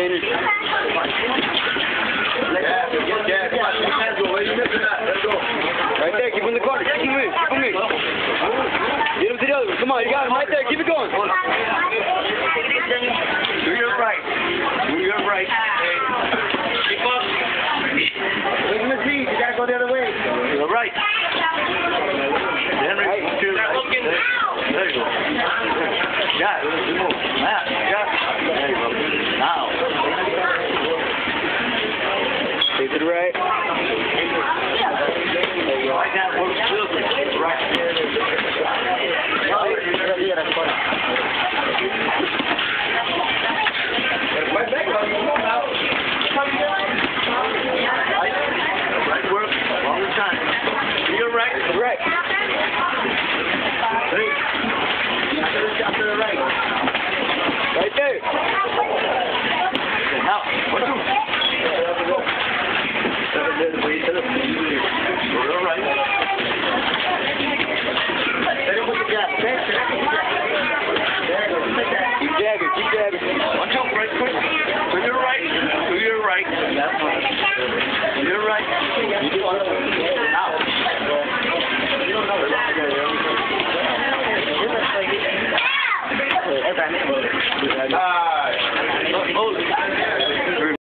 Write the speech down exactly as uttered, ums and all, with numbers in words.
finish. Yeah, yeah, yeah. Come on, hands over. You're missing that. Let's go. Right there, keep him in the corner. Keep him moving. Keep him moving. Get him to the other one. Come on, you got him right there. Keep it going. Do your right. Do your right. Keep up. Look at his knees. You gotta go the other way. You're right. Henry, right. Start looking. There you go. Got it. Good move. Got it. There you go. Now. Take it right. There you go. Right now, work silver. Right. Right back. Come out. Right work. All the time. To your right. Right. Hey. Shot to the right. Right there. Now, what do? To the right. Let him put the jab. There you go. Keep jabbing. Keep jabbing. Watch out, right quick. To your right. To your right. That's one. To your right. Now. You don't know it. Alright.